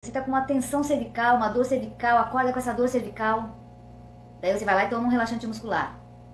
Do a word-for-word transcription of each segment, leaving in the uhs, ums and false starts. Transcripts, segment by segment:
Você tá com uma tensão cervical, uma dor cervical, acorda com essa dor cervical. Daí você vai lá e toma um relaxante muscular.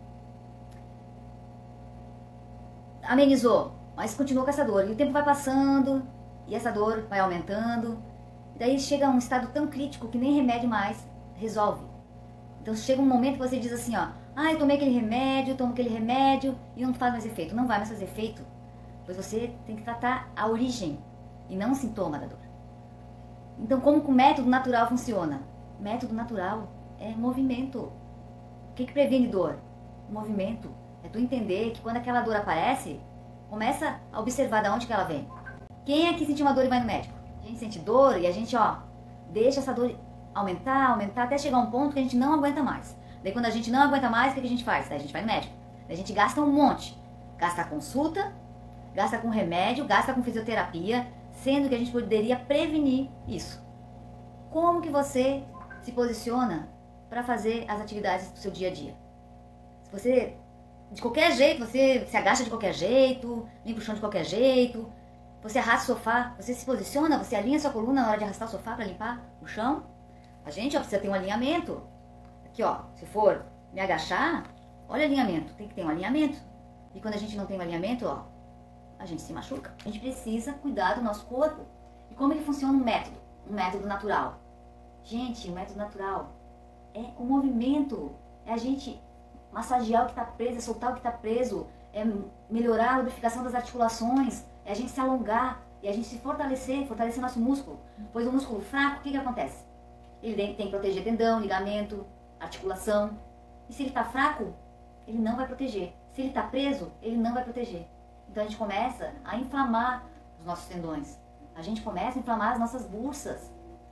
Amenizou, mas continua com essa dor. E o tempo vai passando e essa dor vai aumentando. E daí chega a um estado tão crítico que nem remédio mais resolve. Então chega um momento que você diz assim, ó, ah, eu tomei aquele remédio, tomo aquele remédio e não faz mais efeito. Não vai mais fazer efeito, pois você tem que tratar a origem e não o sintoma da dor. Então, como que o método natural funciona? O método natural é movimento. O que que previne dor? O movimento. É tu entender que quando aquela dor aparece, começa a observar de onde que ela vem. Quem é que sente uma dor e vai no médico? A gente sente dor e a gente, ó, deixa essa dor aumentar, aumentar, até chegar a um ponto que a gente não aguenta mais. Daí quando a gente não aguenta mais, o que que a gente faz? Daí a gente vai no médico. Daí a gente gasta um monte. Gasta a consulta, gasta com remédio, gasta com fisioterapia, sendo que a gente poderia prevenir isso. Como que você se posiciona para fazer as atividades do seu dia a dia? Se você, de qualquer jeito, você se agacha de qualquer jeito, limpa o chão de qualquer jeito, você arrasta o sofá, você se posiciona, você alinha sua coluna na hora de arrastar o sofá para limpar o chão. A gente ó, precisa ter um alinhamento. Aqui, ó, se for me agachar, olha o alinhamento, tem que ter um alinhamento. E quando a gente não tem um alinhamento, ó, a gente se machuca. A gente precisa cuidar do nosso corpo. E como ele funciona um método? Um método natural. Gente, o método natural é o movimento. É a gente massagear o que está preso, é soltar o que está preso, é melhorar a lubrificação das articulações, é a gente se alongar e a gente se fortalecer, fortalecer nosso músculo. Pois o músculo fraco, o que que acontece? Ele tem que proteger tendão, ligamento, articulação. E se ele está fraco, ele não vai proteger. Se ele está preso, ele não vai proteger. Então a gente começa a inflamar os nossos tendões. A gente começa a inflamar as nossas bursas.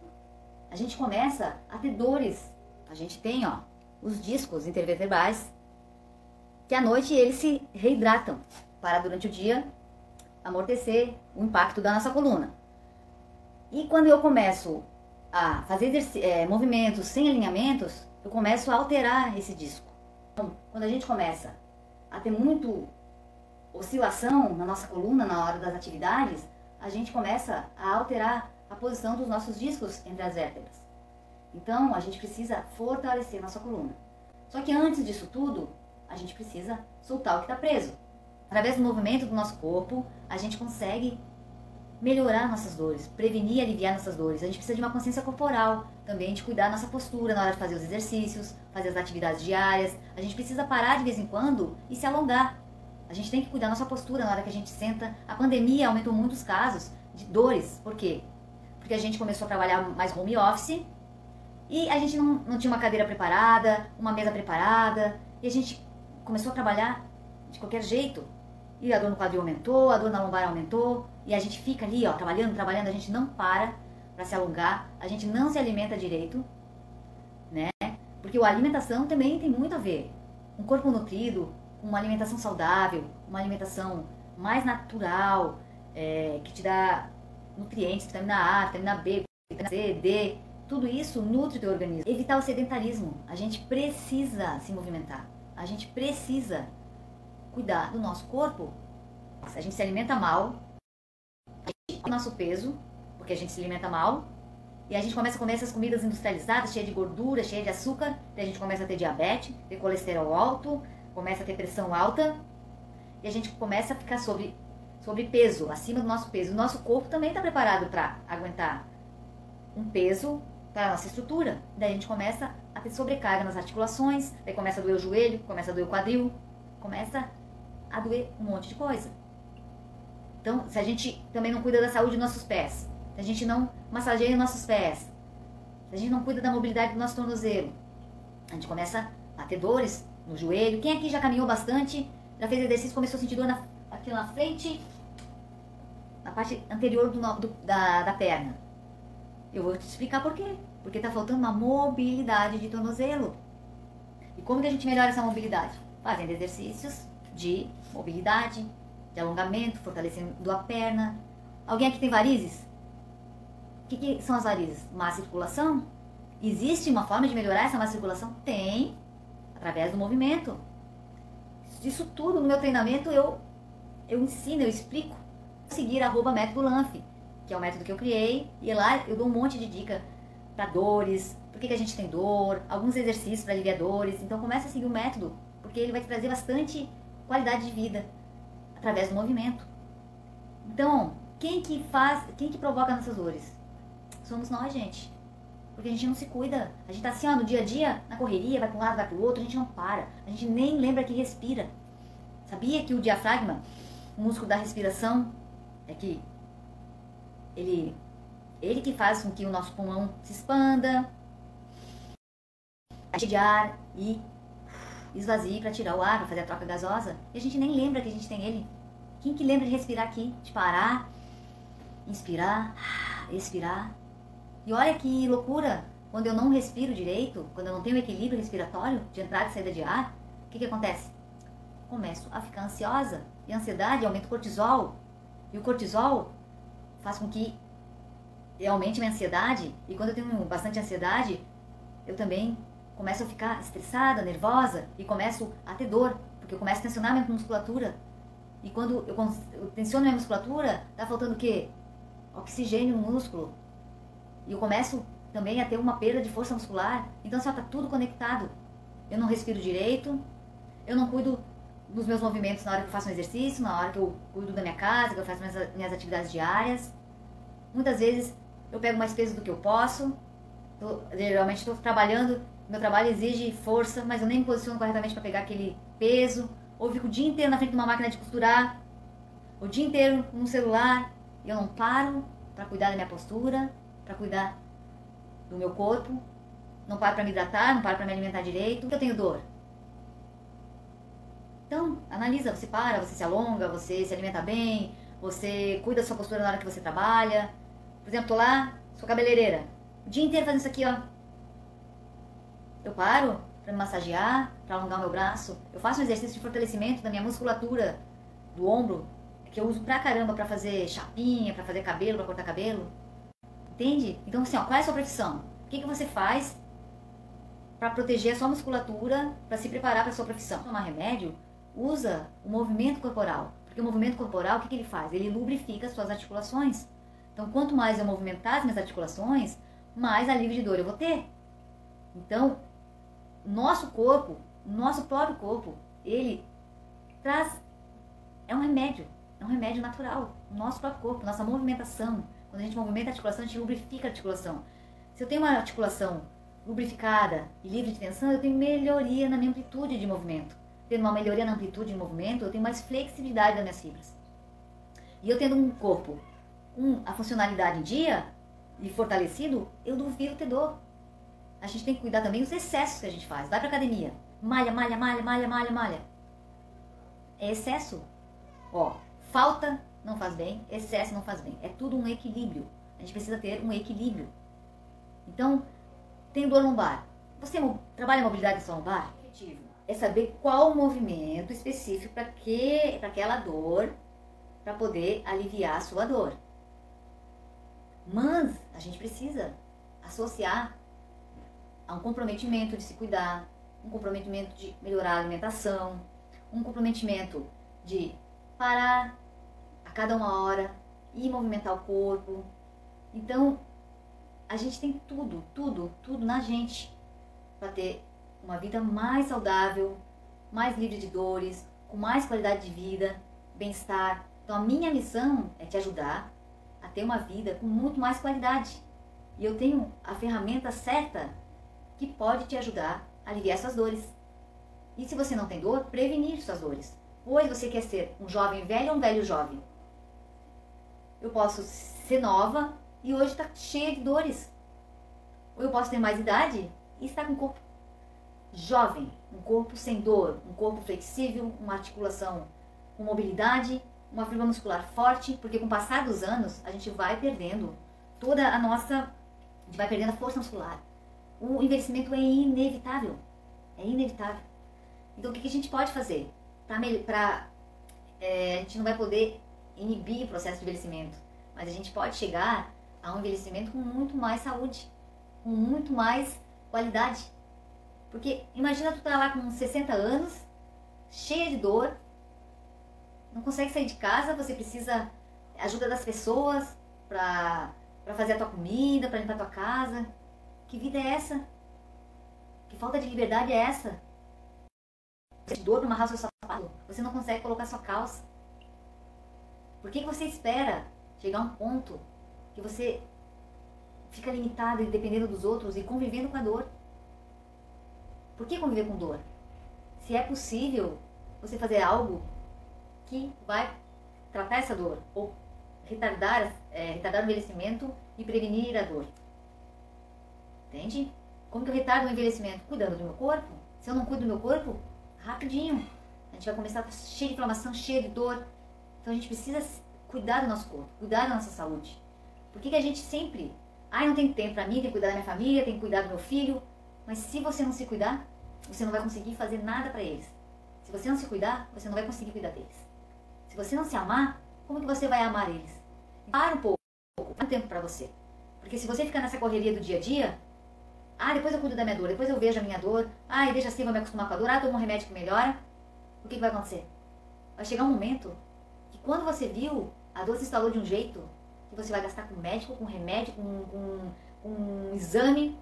A gente começa a ter dores. A gente tem, ó, os discos intervertebrais, que à noite eles se reidratam para durante o dia amortecer o impacto da nossa coluna. E quando eu começo a fazer é, movimentos sem alinhamentos, eu começo a alterar esse disco. Então, quando a gente começa a ter muito oscilação na nossa coluna na hora das atividades, a gente começa a alterar a posição dos nossos discos entre as vértebras. Então, a gente precisa fortalecer nossa coluna. Só que antes disso tudo, a gente precisa soltar o que está preso. Através do movimento do nosso corpo, a gente consegue melhorar nossas dores, prevenir e aliviar nossas dores. A gente precisa de uma consciência corporal, também de cuidar da nossa postura na hora de fazer os exercícios, fazer as atividades diárias. A gente precisa parar de vez em quando e se alongar. A gente tem que cuidar da nossa postura na hora que a gente senta. A pandemia aumentou muitos casos de dores. Por quê? Porque a gente começou a trabalhar mais home office e a gente não, não tinha uma cadeira preparada, uma mesa preparada, e a gente começou a trabalhar de qualquer jeito. E a dor no quadril aumentou, a dor na lombar aumentou, e a gente fica ali, ó, trabalhando, trabalhando, a gente não para para se alongar, a gente não se alimenta direito, né? Porque a alimentação também tem muito a ver. Um corpo nutrido, uma alimentação saudável, uma alimentação mais natural, é, que te dá nutrientes, vitamina A, vitamina B, vitamina C, D, tudo isso nutre o teu organismo. Evitar o sedentarismo. A gente precisa se movimentar. A gente precisa cuidar do nosso corpo. Se a gente se alimenta mal, a gente tem o nosso peso, porque a gente se alimenta mal, e a gente começa a comer essas comidas industrializadas, cheias de gordura, cheias de açúcar, e a gente começa a ter diabetes, ter colesterol alto, começa a ter pressão alta, e a gente começa a ficar sobre, sobre peso, acima do nosso peso. O nosso corpo também está preparado para aguentar um peso para a nossa estrutura. Daí a gente começa a ter sobrecarga nas articulações, daí começa a doer o joelho, começa a doer o quadril, começa a doer um monte de coisa. Então, se a gente também não cuida da saúde dos nossos pés, se a gente não massageia nossos pés, se a gente não cuida da mobilidade do nosso tornozelo, a gente começa a ter dores no joelho. Quem aqui já caminhou bastante, já fez exercício, começou a sentir dor na, aqui na frente, na parte anterior do, do, da, da perna? Eu vou te explicar por quê. Porque está faltando uma mobilidade de tornozelo. E como que a gente melhora essa mobilidade? Fazendo exercícios de mobilidade, de alongamento, fortalecendo a perna. Alguém aqui tem varizes? O que, que são as varizes? Má circulação? Existe uma forma de melhorar essa má circulação? Tem, através do movimento. Isso tudo no meu treinamento eu, eu ensino, eu explico. Seguir arroba método Lanf. que é o método que eu criei, e lá eu dou um monte de dica para dores, por que, que a gente tem dor, alguns exercícios para aliviar dores. Então começa a seguir o método, porque ele vai te trazer bastante qualidade de vida através do movimento. Então, quem que faz, quem que provoca nossas dores? Somos nós, gente. Porque a gente não se cuida. A gente tá assim, ó, no dia a dia, na correria, vai para um lado, vai para o outro, a gente não para. A gente nem lembra que respira. Sabia que o diafragma, o músculo da respiração, é que ele, ele que faz com que o nosso pulmão se expanda, enche de ar e esvazie para tirar o ar, para fazer a troca gasosa. E a gente nem lembra que a gente tem ele. Quem que lembra de respirar aqui? De parar, inspirar, expirar. E olha que loucura, quando eu não respiro direito, quando eu não tenho equilíbrio respiratório, de entrada e saída de ar, o que que acontece? Começo a ficar ansiosa. E a ansiedade aumenta o cortisol. E o cortisol faz com que eu aumente minha ansiedade. E quando eu tenho bastante ansiedade, eu também começo a ficar estressada, nervosa, e começo a ter dor, porque eu começo a tensionar minha musculatura. E quando eu, eu tensiono minha musculatura, tá faltando o quê? Oxigênio no músculo. E eu começo também a ter uma perda de força muscular. Então, assim, ó, tá tudo conectado. Eu não respiro direito, eu não cuido dos meus movimentos na hora que eu faço um exercício, na hora que eu cuido da minha casa, que eu faço minhas, minhas atividades diárias. Muitas vezes eu pego mais peso do que eu posso. Tô, geralmente estou trabalhando, meu trabalho exige força, mas eu nem me posiciono corretamente para pegar aquele peso. Ou eu fico o dia inteiro na frente de uma máquina de costurar, o dia inteiro no celular, e eu não paro para cuidar da minha postura, para cuidar do meu corpo, não paro para me hidratar, não paro para me alimentar direito, eu tenho dor. Então, analisa, você para, você se alonga, você se alimenta bem, você cuida da sua postura na hora que você trabalha. Por exemplo, tô lá, sou cabeleireira, o dia inteiro fazendo isso aqui, ó. Eu paro para me massagear, para alongar o meu braço. Eu faço um exercício de fortalecimento da minha musculatura do ombro, que eu uso pra caramba para fazer chapinha, para fazer cabelo, para cortar cabelo. Entende? Então, assim, ó, qual é a sua profissão? O que, que você faz para proteger a sua musculatura, para se preparar para a sua profissão? Tomar remédio, usa o movimento corporal. Porque o movimento corporal, o que, que ele faz? Ele lubrifica as suas articulações. Então, quanto mais eu movimentar as minhas articulações, mais alívio de dor eu vou ter. Então, nosso corpo, nosso próprio corpo, ele traz, é um remédio, é um remédio natural. O nosso próprio corpo, nossa movimentação. Quando a gente movimenta a articulação, a gente lubrifica a articulação. Se eu tenho uma articulação lubrificada e livre de tensão, eu tenho melhoria na minha amplitude de movimento. Tendo uma melhoria na amplitude de movimento, eu tenho mais flexibilidade das minhas fibras. E eu tendo um corpo com a funcionalidade em dia e fortalecido, eu duvido ter dor. A gente tem que cuidar também dos excessos que a gente faz. Vai pra academia, malha, malha, malha, malha, malha, malha. É excesso. Ó, falta não faz bem, excesso não faz bem. É tudo um equilíbrio. A gente precisa ter um equilíbrio. Então, tem dor lombar. Você trabalha a mobilidade da sua lombar? Efetivo. É saber qual movimento específico para que, para aquela dor, para poder aliviar a sua dor. Mas a gente precisa associar a um comprometimento de se cuidar, um comprometimento de melhorar a alimentação, um comprometimento de parar a cada uma hora e movimentar o corpo. Então, a gente tem tudo, tudo, tudo na gente para ter uma vida mais saudável, mais livre de dores, com mais qualidade de vida, bem-estar. Então, a minha missão é te ajudar a ter uma vida com muito mais qualidade. E eu tenho a ferramenta certa que pode te ajudar a aliviar suas dores. E se você não tem dor, prevenir suas dores. Hoje você quer ser um jovem velho ou um velho jovem? Eu posso ser nova e hoje está cheia de dores. Ou eu posso ter mais idade e estar com um corpo jovem, um corpo sem dor, um corpo flexível, uma articulação com mobilidade, uma fibra muscular forte, porque com o passar dos anos a gente vai perdendo toda a nossa, a gente vai perdendo a força muscular. O envelhecimento é inevitável, é inevitável. Então o que a gente pode fazer? Para é, a gente não vai poder inibir o processo de envelhecimento, mas a gente pode chegar a um envelhecimento com muito mais saúde, com muito mais qualidade. Porque imagina tu tá lá com sessenta anos, cheia de dor, não consegue sair de casa, você precisa ajuda das pessoas, pra, pra fazer a tua comida, pra limpar a tua casa. Que vida é essa? Que falta de liberdade é essa? Você tem dor pra amarrar o seu sapato, você não consegue colocar sua calça. Por que que você espera chegar a um ponto que você fica limitado e dependendo dos outros e convivendo com a dor? Por que conviver com dor? Se é possível você fazer algo que vai tratar essa dor ou retardar, é, retardar o envelhecimento e prevenir a dor. Entende? Como que eu retardo o envelhecimento? Cuidando do meu corpo. Se eu não cuido do meu corpo, rapidinho a gente vai começar a estar cheio de inflamação, cheio de dor. Então a gente precisa cuidar do nosso corpo, cuidar da nossa saúde. Por que que a gente sempre... Ai, não tem tempo pra mim, tem que cuidar da minha família, tem que cuidar do meu filho. Mas se você não se cuidar, você não vai conseguir fazer nada pra eles. Se você não se cuidar, você não vai conseguir cuidar deles. Se você não se amar, como que você vai amar eles? Para um pouco, para um tempo pra você. Porque se você ficar nessa correria do dia a dia, ah, depois eu cuido da minha dor, depois eu vejo a minha dor, ah, deixa assim, vou me acostumar com a dor, ah, tomo um remédio que melhora. O que que vai acontecer? Vai chegar um momento que quando você viu, a dor se instalou de um jeito que você vai gastar com médico, com remédio, com, com, com um exame,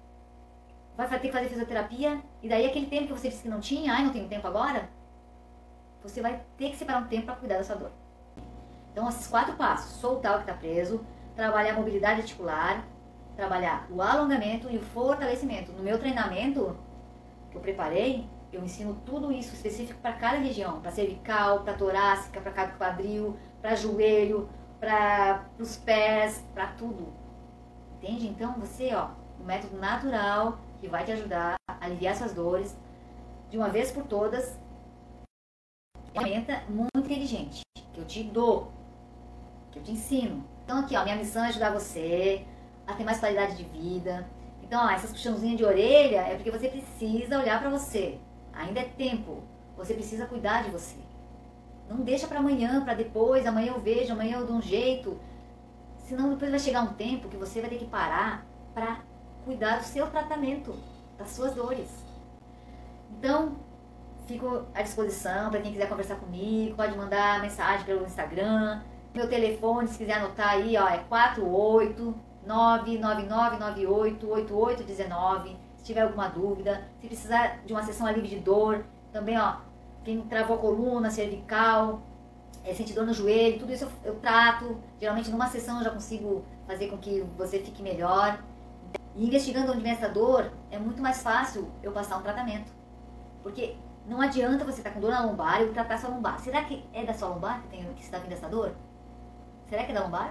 vai ter que fazer fisioterapia, e daí aquele tempo que você disse que não tinha, ai, não tenho tempo agora, você vai ter que separar um tempo para cuidar da sua dor. Então, esses quatro passos: soltar o que está preso, trabalhar a mobilidade articular, trabalhar o alongamento e o fortalecimento. No meu treinamento que eu preparei, eu ensino tudo isso específico para cada região, para cervical, para torácica, para cada quadril, para joelho, para os pés, para tudo. Entende? Então, você, ó, um método natural que vai te ajudar a aliviar suas dores de uma vez por todas. É uma ferramenta muito inteligente que eu te dou, que eu te ensino. Então aqui, ó, minha missão é ajudar você a ter mais qualidade de vida. Então, ó, essas puxãozinhas de orelha é porque você precisa olhar pra você. Ainda é tempo. Você precisa cuidar de você. Não deixa pra amanhã, pra depois, amanhã eu vejo, amanhã eu dou um jeito. Senão depois vai chegar um tempo que você vai ter que parar pra cuidar do seu tratamento, das suas dores. Então, fico à disposição para quem quiser conversar comigo, pode mandar mensagem pelo Instagram. Meu telefone, se quiser anotar aí, ó, é quatro oito nove nove nove nove oito oito oito um nove. Se tiver alguma dúvida, se precisar de uma sessão alívio de dor, também, ó, quem travou a coluna, cervical, é, sente dor no joelho, tudo isso eu, eu trato. Geralmente numa sessão eu já consigo fazer com que você fique melhor. E investigando onde vem essa dor, é muito mais fácil eu passar um tratamento. Porque não adianta você estar com dor na lombar e eu tratar sua lombar. Será que é da sua lombar que, tem, que está vindo essa dor? Será que é da lombar?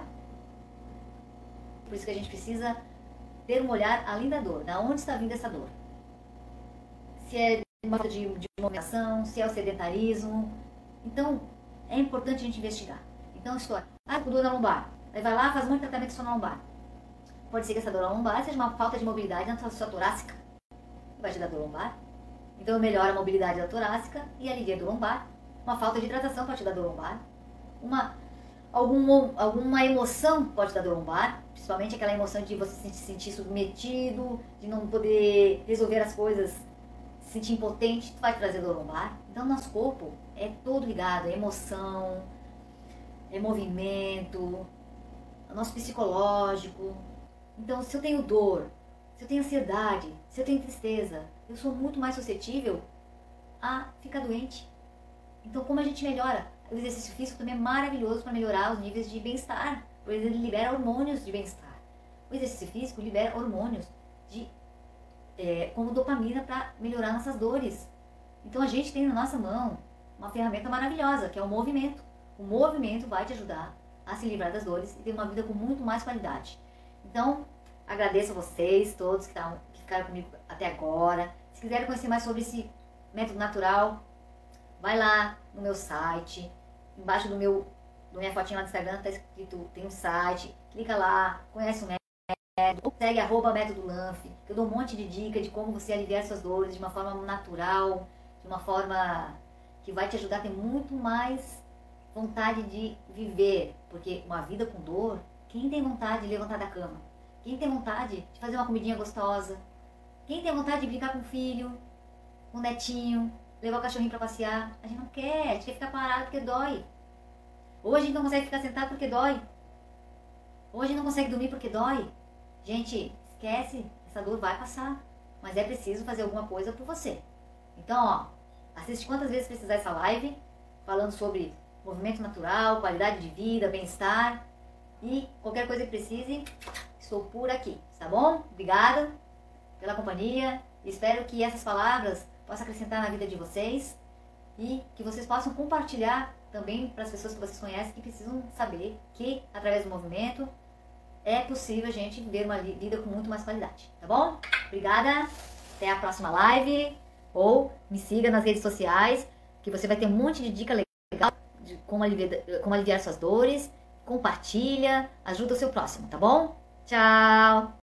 Por isso que a gente precisa ter um olhar além da dor. Da onde está vindo essa dor? Se é uma falta de, de movimentação, se é o sedentarismo. Então, é importante a gente investigar. Então, estou, ah, com dor na lombar. Aí vai lá, faz muito tratamento só na lombar. Pode ser que essa dor na lombar seja uma falta de mobilidade na sua torácica. Vai te dar dor lombar. Então eu melhoro a mobilidade da torácica e alivia a dor lombar. Uma falta de hidratação pode te dar dor lombar. Uma, algum, alguma emoção pode te dar dor lombar. Principalmente aquela emoção de você se sentir submetido, de não poder resolver as coisas, se sentir impotente, vai te trazer dor lombar. Então o nosso corpo é todo ligado, é emoção, é movimento, o nosso psicológico. Então, se eu tenho dor, se eu tenho ansiedade, se eu tenho tristeza, eu sou muito mais suscetível a ficar doente. Então, como a gente melhora? O exercício físico também é maravilhoso para melhorar os níveis de bem-estar, pois ele libera hormônios de bem-estar. O exercício físico libera hormônios de, é, como dopamina para melhorar nossas dores. Então, a gente tem na nossa mão uma ferramenta maravilhosa, que é o movimento. O movimento vai te ajudar a se livrar das dores e ter uma vida com muito mais qualidade. Então, agradeço a vocês todos que, tavam, que ficaram comigo até agora. Se quiserem conhecer mais sobre esse método natural, vai lá no meu site. Embaixo do meu, do minha fotinha lá do Instagram está escrito, tem um site. Clica lá, conhece o método, segue arroba método Lanf, que eu dou um monte de dica de como você aliviar suas dores de uma forma natural, de uma forma que vai te ajudar a ter muito mais vontade de viver. Porque uma vida com dor, quem tem vontade de levantar da cama? Quem tem vontade de fazer uma comidinha gostosa? Quem tem vontade de brincar com o filho, com o netinho, levar o cachorrinho pra passear? A gente não quer, a gente quer ficar parado porque dói. Ou a gente não consegue ficar sentado porque dói. Hoje não consegue dormir porque dói. Gente, esquece, essa dor vai passar. Mas é preciso fazer alguma coisa por você. Então, ó, assiste quantas vezes precisar essa live, falando sobre movimento natural, qualidade de vida, bem-estar. E qualquer coisa que precise, estou por aqui, tá bom? Obrigada pela companhia. Espero que essas palavras possam acrescentar na vida de vocês e que vocês possam compartilhar também para as pessoas que vocês conhecem que precisam saber que, através do movimento, é possível a gente viver uma vida com muito mais qualidade, tá bom? Obrigada, até a próxima live, ou me siga nas redes sociais, que você vai ter um monte de dica legal de como aliviar, como aliviar suas dores. Compartilha, ajuda o seu próximo, tá bom? Tchau!